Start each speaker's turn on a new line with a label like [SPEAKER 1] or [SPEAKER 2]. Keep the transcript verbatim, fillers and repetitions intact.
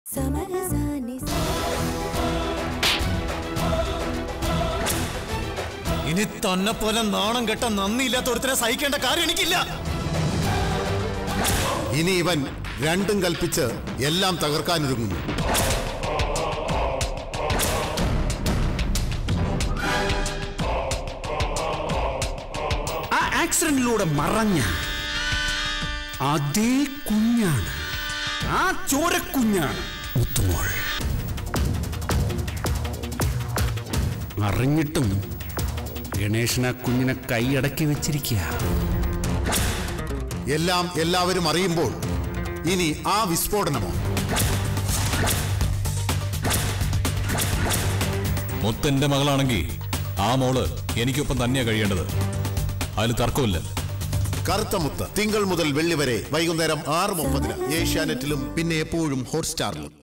[SPEAKER 1] ഇനി തന്നെ പോലെ നാണം കെട്ട നന്ദിയില്ലാത്ത ഒരുത്തരെ സഹിക്കേണ്ട കാര്യം എനിക്കില്ല.
[SPEAKER 2] ഇനി ഇവൻ രണ്ടും കൽപ്പിച്ച് എല്ലാം തകർക്കാനൊരുങ്ങുന്നു.
[SPEAKER 3] ആ ആക്സിഡന്റിലൂടെ മറഞ്ഞ അതേ കുഞ്ഞാണ്, ആ ചോരക്കുഞ്ഞാണ് മുത്തുമോൾ. അറിഞ്ഞിട്ടും ഗണേശൻ ആ കുഞ്ഞിനെ കൈയടക്കി വെച്ചിരിക്കുക.
[SPEAKER 2] എല്ലാം എല്ലാവരും അറിയുമ്പോൾ ഇനി ആ വിസ്ഫോടനമോ?
[SPEAKER 1] മുത്തന്റെ മകളാണെങ്കിൽ ആ മോള് എനിക്കൊപ്പം തന്നെയാ കഴിയേണ്ടത്. അതിൽ തർക്കമില്ല.
[SPEAKER 2] കറുത്ത മുത്ത് തിങ്കൾ മുതൽ വെള്ളി വരെ വൈകുന്നേരം ആറ് മുപ്പതിന് ഏഷ്യാനെറ്റിലും പിന്നെ എപ്പോഴും ഹോട്ട്സ്റ്റാറിലും.